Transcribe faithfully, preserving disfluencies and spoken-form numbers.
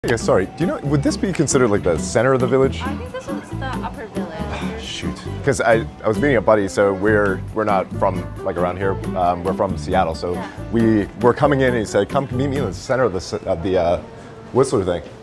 Yeah, sorry, do you know, would this be considered like the center of the village? I think this is the upper village. Shoot. Because I, I was meeting a buddy, so we're we're not from like around here. Um, we're from Seattle, so Yeah. we were coming in and he said, come meet me in the center of the, of the uh, Whistler thing.